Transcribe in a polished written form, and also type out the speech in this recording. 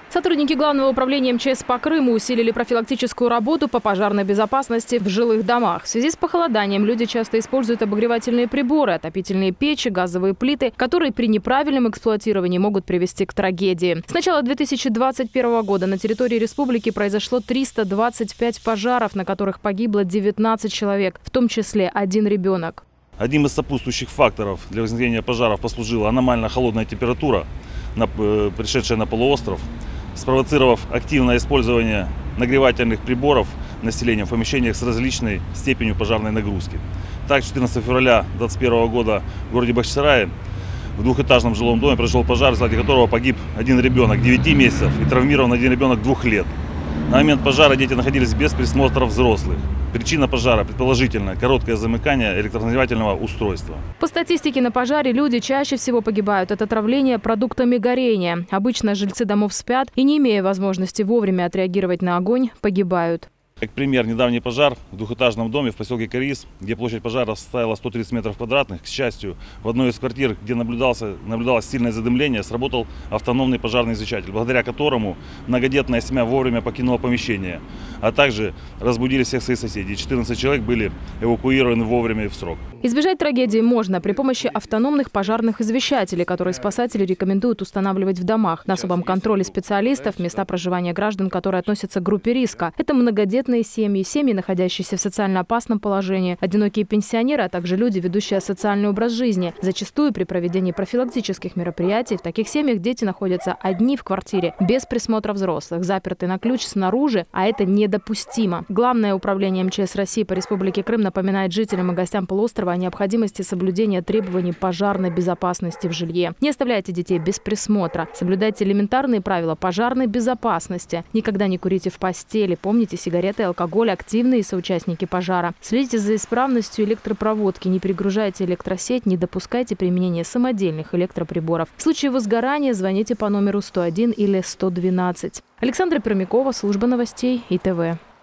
Сотрудники Главного управления МЧС по Крыму усилили профилактическую работу по пожарной безопасности в жилых домах. В связи с похолоданием люди часто используют обогревательные приборы, отопительные печи, газовые плиты, которые при неправильном эксплуатировании могут привести к трагедии. С начала 2021 года на территории республики произошло 325 пожаров, на которых погибло 19 человек, в том числе 1 ребенок. Одним из сопутствующих факторов для возникновения пожаров послужила аномально холодная температура, пришедшая на полуостров, спровоцировав активное использование нагревательных приборов населением в помещениях с различной степенью пожарной нагрузки. Так, 14 февраля 2021 года в городе Бахчисарае в двухэтажном жилом доме произошел пожар, в результате которого погиб 1 ребенок 9 месяцев и травмирован 1 ребенок 2 лет. На момент пожара дети находились без присмотра взрослых. Причина пожара, предположительно, короткое замыкание электронагревательного устройства. По статистике, на пожаре люди чаще всего погибают от отравления продуктами горения. Обычно жильцы домов спят и, не имея возможности вовремя отреагировать на огонь, погибают. Как пример, недавний пожар в двухэтажном доме в поселке Кариз, где площадь пожара составила 130 метров квадратных. К счастью, в одной из квартир, где наблюдалось сильное задымление, сработал автономный пожарный извещатель, благодаря которому многодетная семья вовремя покинула помещение, а также разбудили всех своих соседей. 14 человек были эвакуированы вовремя и в срок. Избежать трагедии можно при помощи автономных пожарных извещателей, которые спасатели рекомендуют устанавливать в домах. На особом контроле специалистов места проживания граждан, которые относятся к группе риска. Это многодетные семьи, находящиеся в социально опасном положении, одинокие пенсионеры, а также люди, ведущие асоциальный образ жизни. Зачастую при проведении профилактических мероприятий в таких семьях дети находятся одни в квартире, без присмотра взрослых, заперты на ключ снаружи, а это недопустимо. Главное управление МЧС России по Республике Крым напоминает жителям и гостям полуострова о необходимости соблюдения требований пожарной безопасности в жилье. Не оставляйте детей без присмотра. Соблюдайте элементарные правила пожарной безопасности. Никогда не курите в постели. Помните, сигареты и алкоголь – активные соучастники пожара. Следите за исправностью электропроводки. Не перегружайте электросеть, не допускайте применения самодельных электроприборов. В случае возгорания звоните по номеру 101 или 112. Александра Пермякова, служба новостей ИТВ.